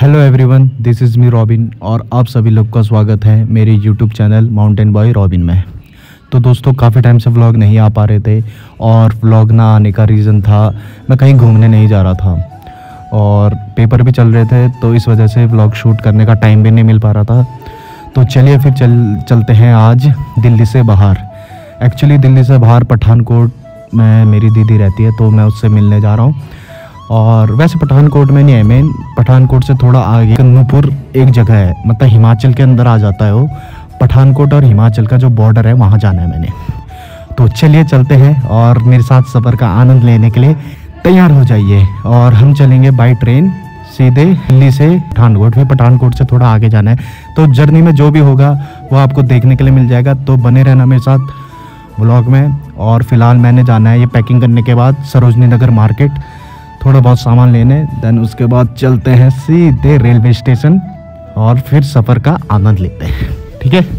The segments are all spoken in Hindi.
Hello everyone, this is me Robin और आप सभी लोग का स्वागत है मेरे YouTube channel mountain boy Robin में। तो दोस्तों, काफ़ी टाइम से व्लॉग नहीं आ पा रहे थे और व्लॉग ना आने का रीज़न था मैं कहीं घूमने नहीं जा रहा था और पेपर भी चल रहे थे, तो इस वजह से व्लॉग शूट करने का टाइम भी नहीं मिल पा रहा था। तो चलिए फिर चलते हैं आज दिल्ली से बाहर। एक्चुअली दिल्ली से बाहर पठानकोट में मेरी दीदी रहती है, तो मैं उससे मिलने जा रहा हूँ। और वैसे पठानकोट में नहीं है, मेन पठानकोट से थोड़ा आगे नूपुर एक जगह है, मतलब हिमाचल के अंदर आ जाता है वो। पठानकोट और हिमाचल का जो बॉर्डर है वहाँ जाना है मैंने। तो चलिए चलते हैं और मेरे साथ सफ़र का आनंद लेने के लिए तैयार हो जाइए। और हम चलेंगे बाई ट्रेन सीधे दिल्ली से पठानकोट। फिर पठानकोट से थोड़ा आगे जाना है, तो जर्नी में जो भी होगा वो आपको देखने के लिए मिल जाएगा। तो बने रहना मेरे साथ व्लॉग में। और फिलहाल मैंने जाना है ये पैकिंग करने के बाद सरोजनी नगर मार्केट, थोड़ा बहुत सामान लेने। देन उसके बाद चलते हैं सीधे रेलवे स्टेशन और फिर सफ़र का आनंद लेते हैं, ठीक है।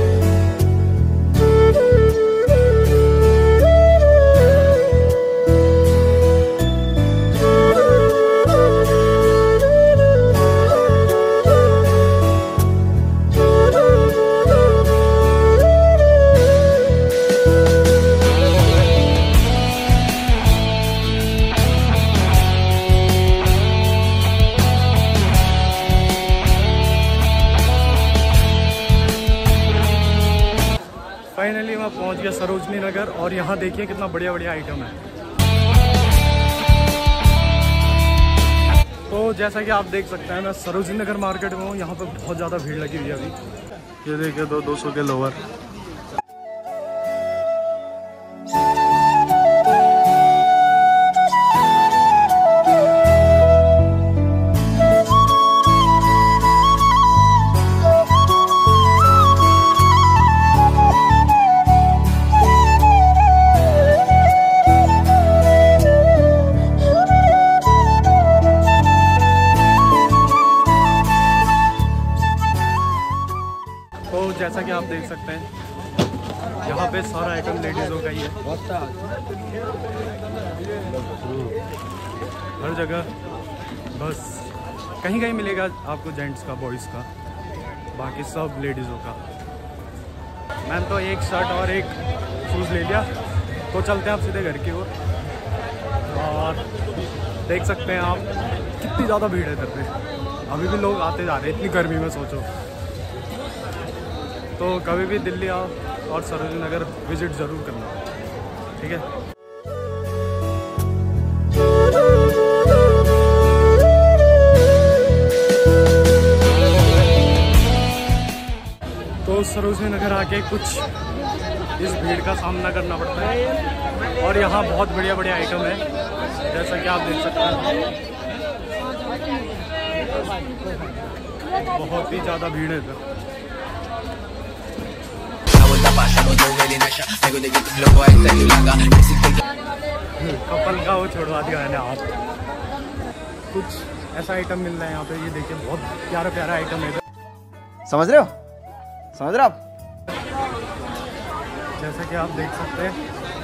फाइनली मैं पहुंच गया सरोजनी नगर और यहाँ देखिए कितना बढ़िया बढ़िया आइटम है। तो जैसा कि आप देख सकते हैं, मैं सरोजनी नगर मार्केट में हूँ। यहाँ पे बहुत ज़्यादा भीड़ लगी हुई है अभी। ये देखिए 200 के लोअर। तो जैसा कि आप देख सकते हैं, यहाँ पे सारा आइटम लेडीज़ों का ही है। हर जगह बस कहीं कहीं मिलेगा आपको जेंट्स का, बॉयज़ का, बाकी सब लेडीज़ों का। मैंने तो एक शर्ट और एक शूज़ ले लिया। तो चलते हैं आप सीधे घर की ओर। और देख सकते हैं आप कितनी ज़्यादा भीड़ है इधर पे। अभी भी लोग आते जा रहे हैं, इतनी गर्मी में सोचो। तो कभी भी दिल्ली आओ और सरोजनी नगर विजिट ज़रूर करना, ठीक है। तो सरोजनी नगर आके कुछ इस भीड़ का सामना करना पड़ता है और यहाँ बहुत बढ़िया बढ़िया आइटम है, जैसा कि आप देख सकते हैं। बहुत ही ज़्यादा भीड़ है इधर। कपल का वो छोड़वा दिया मैंने हाथ। कुछ ऐसा आइटम मिल रहा है यहाँ पे, ये देखिए बहुत प्यारा प्यारा आइटम है इधर। समझ रहे हो आप? जैसा कि आप देख सकते हैं,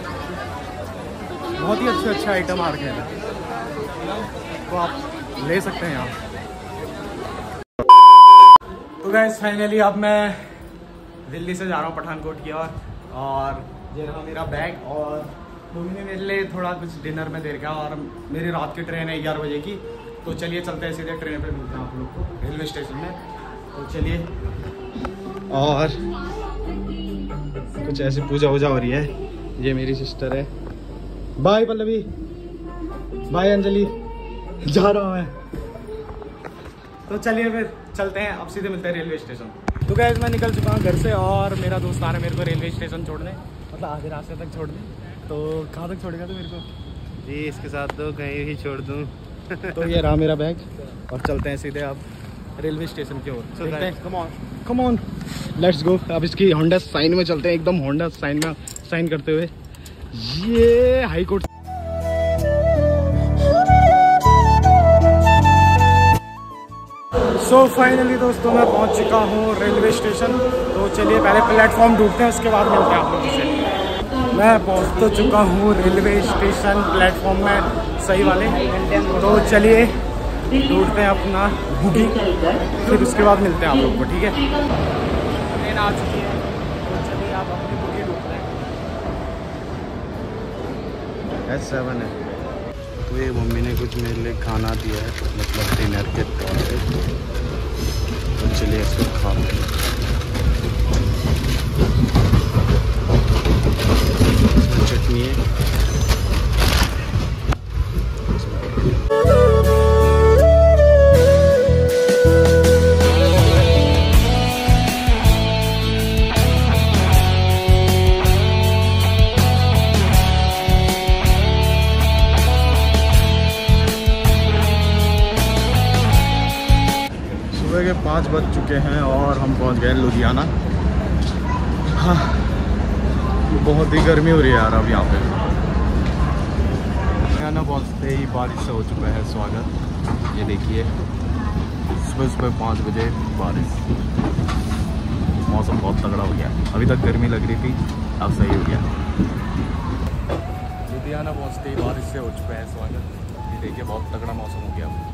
बहुत ही अच्छे आइटम आ रखे हैं, तो आप ले सकते हैं यहाँ। तो गाइस फाइनली अब मैं दिल्ली से जा रहा हूँ पठानकोट की ओर। और ये रहा मेरा बैग। और मम्मी ने मेरे लिए थोड़ा कुछ डिनर में दे रखा है और मेरी रात की ट्रेन है 11 बजे की। तो चलिए चलते हैं सीधे ट्रेन पे, मिलते हैं आप लोग को रेलवे स्टेशन में। तो चलिए। और कुछ ऐसी पूजा वूजा हो रही है। ये मेरी सिस्टर है। बाय पल्लवी, बाय अंजलि, जा रहा हूँ मैं। तो चलिए फिर चलते हैं, अब सीधे मिलते हैं रेलवे स्टेशन। तो गाइस मैं निकल चुका हूँ घर से और मेरा दोस्त आ रहा है मेरे को रेलवे स्टेशन छोड़ने, मतलब आधे रास्ते तक छोड़ने। तो कहाँ तक छोड़ेगा तू मेरे को? जी इसके साथ तो कहीं भी छोड़ दूँ। तो ये रहा मेरा बैग और चलते हैं सीधे अब रेलवे स्टेशन की ओर। Come on let's go. अब इसकी होंडा साइन में चलते हैं, एकदम होंडा साइन में साइन करते हुए। ये हाई कोर्ट। सो फाइनली दोस्तों मैं पहुंच चुका हूं रेलवे स्टेशन। तो चलिए पहले प्लेटफॉर्म ढूंढते हैं, उसके बाद मिलते हैं आप लोगों से। मैं पहुंच तो चुका हूं रेलवे स्टेशन प्लेटफॉर्म में, सही वाले। तो चलिए ढूंढते हैं अपना बुगी, फिर उसके बाद मिलते हैं आप लोग को, ठीक है। ट्रेन आ चुकी है तो चलिए आप अपनी बुगी ढूंढते हैं। S7 है। तो ये मम्मी ने कुछ मेरे लिए खाना दिया है, मतलब डिनर के तौर पे, तो चलिए इसको खाते हैं। चटनी है। सुबह के 5 बज चुके हैं और हम पहुंच गए लुधियाना। हाँ, बहुत ही गर्मी हो रही है यार अब यहाँ पे। लुधियाना पहुँचते ही बारिश से हो चुका है स्वागत। ये देखिए सुबह 5 बजे बारिश। मौसम बहुत तगड़ा हो गया। अभी तक गर्मी लग रही थी, अब सही हो गया। लुधियाना पहुँचते ही बारिश से हो चुका है स्वागत। ये देखिए बहुत तगड़ा मौसम हो गया।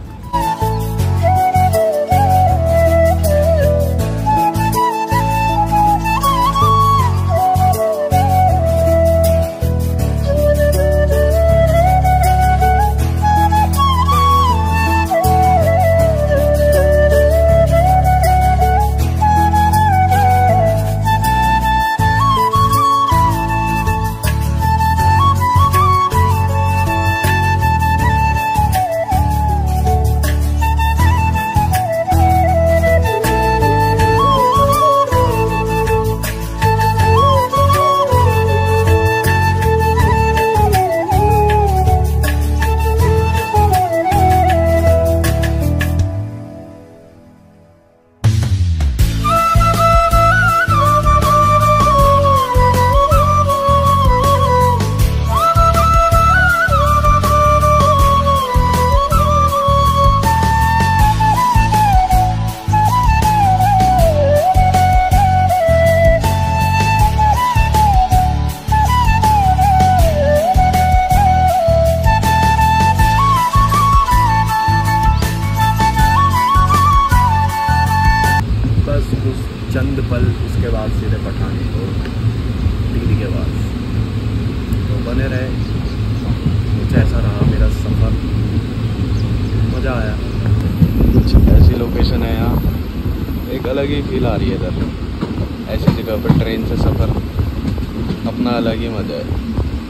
चंद पल उसके बाद सीधे पठानकोट दीदी के पास। तो बने रहे, कुछ ऐसा रहा मेरा सफ़र। मज़ा आया। कुछ ऐसी लोकेशन है यहाँ, एक अलग ही फील आ रही है इधर। ऐसी जगह पर ट्रेन से सफ़र अपना अलग ही मज़ा है।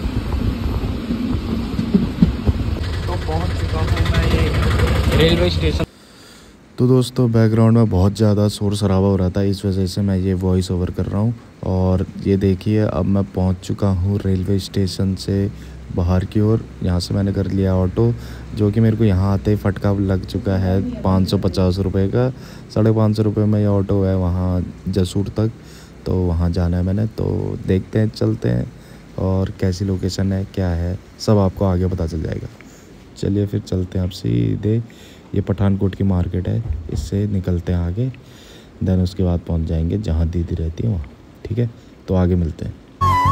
तो पहुँच चुका हूँ मैं ये रेलवे स्टेशन। तो दोस्तों बैकग्राउंड में बहुत ज़्यादा शोर शराबा हो रहा था, इस वजह से मैं ये वॉइस ओवर कर रहा हूँ। और ये देखिए अब मैं पहुँच चुका हूँ रेलवे स्टेशन से बाहर की ओर। यहाँ से मैंने कर लिया ऑटो, जो कि मेरे को यहाँ आते ही फटका लग चुका है 550 रुपये का। 550 रुपये में ये ऑटो है वहाँ जसूर तक, तो वहाँ जाना है मैंने। तो देखते हैं, चलते हैं, और कैसी लोकेशन है क्या है सब आपको आगे पता चल जाएगा। चलिए फिर चलते हैं आप सीधे। ये पठानकोट की मार्केट है, इससे निकलते हैं आगे, देन उसके बाद पहुंच जाएंगे जहां दीदी रहती है वहाँ। ठीक है, तो आगे मिलते हैं।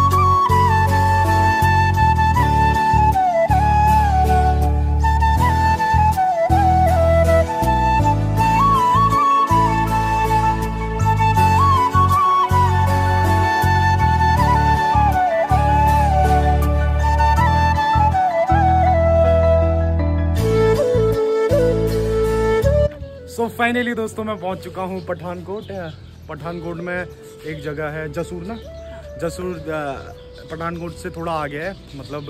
सो फाइनली दोस्तों मैं पहुंच चुका हूं पठानकोट। पठानकोट में एक जगह है जसूर ना, जसूर पठानकोट से थोड़ा आगे है, मतलब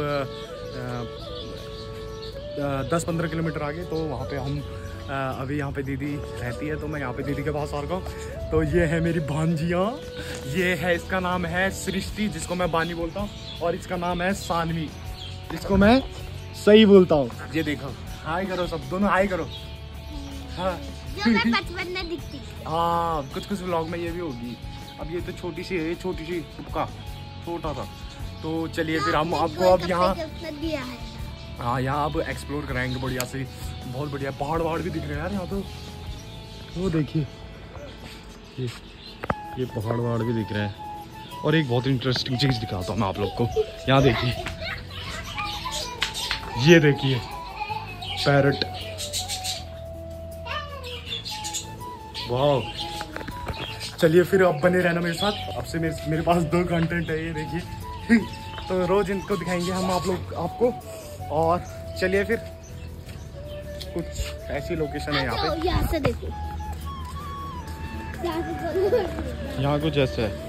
10-15 किलोमीटर आगे। तो वहाँ पे हम अभी यहाँ पे दीदी रहती है, तो मैं यहाँ पे दीदी के पास आ रहा हूँ। तो ये है मेरी भांजिया, ये है, इसका नाम है सृष्टि, जिसको मैं बानी बोलता हूँ, और इसका नाम है सानवी, जिसको मैं सही बोलता हूँ। ये देखो, हाय करो सब, दोनों हाय करो। हाँ जो मैं बचपन में दिखती। हाँ, कुछ व्लॉग में ये भी होगी। अब ये तो छोटी सी है, छोटी सी टुपका, छोटा सा। तो चलिए फिर हम आपको अब यहाँ, हाँ यहाँ अब एक्सप्लोर कराएंगे बढ़िया से। बहुत बढ़िया पहाड़ वहाड़ भी दिख रहे हैं यार यहाँ तो। वो देखिए ये पहाड़ वहाड़ भी दिख रहे हैं। और एक बहुत इंटरेस्टिंग चीज़ दिखाता हूँ मैं आप लोग को। यहाँ देखिए, ये देखिए पैरट, वाह, चलिए फिर अब बने रहना मेरे साथ। अब से मेरे पास 2 कंटेंट है, ये देखिए। तो रोज इनको दिखाएंगे हम आपको। और चलिए फिर, कुछ ऐसी लोकेशन है यहाँ पे। यहाँ से देखो, यहाँ कुछ ऐसे है।